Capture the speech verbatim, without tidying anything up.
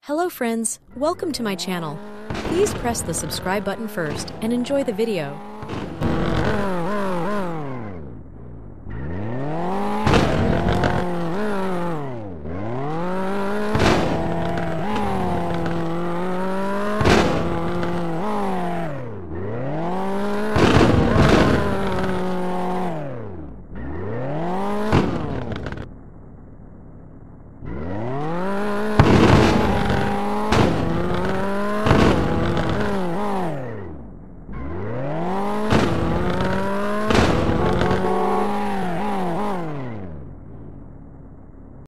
Hello friends, welcome to my channel. Please press the subscribe button first and enjoy the video.